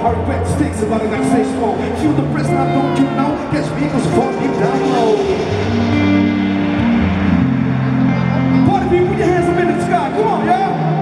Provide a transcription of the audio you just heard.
I regret the sticks about it, I say strong. Feel the press, now don't you know? Catch me cause fuck you down low. Party people, put your hands up in the sky, come on, y'all.